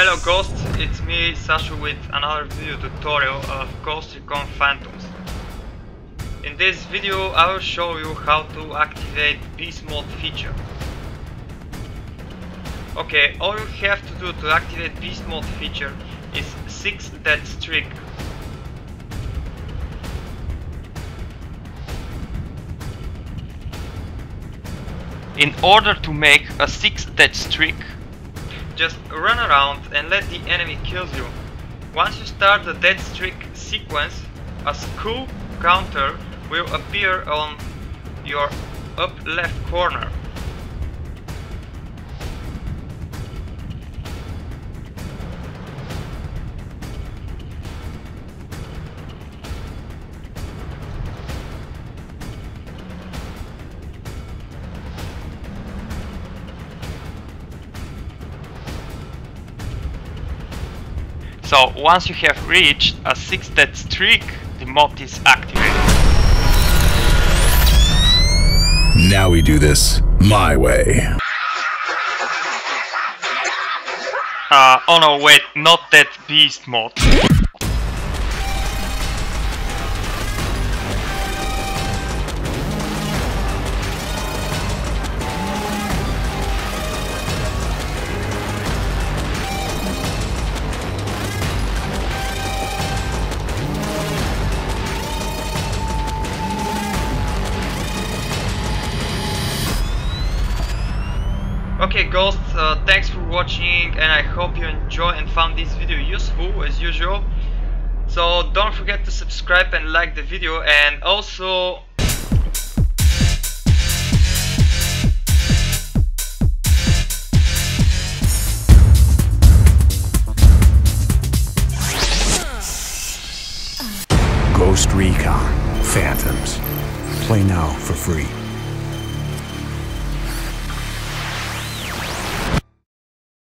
Hello Ghosts, it's me Sashu with another video tutorial of Ghost Recon Phantoms. In this video I will show you how to activate Beast Mode feature. Okay, all you have to do to activate Beast Mode feature is 6 death streak. In order to make a 6 death streak, just run around and let the enemy kill you. Once you start the death streak sequence, a skull counter will appear on your up left corner. So once you have reached a 6 death streak, the mod is activated. Now we do this my way. Oh no, wait, not that beast mode. Okay Ghosts, thanks for watching and I hope you enjoy and found this video useful as usual. So don't forget to subscribe and like the video, and also Ghost Recon Phantoms. Play now for free.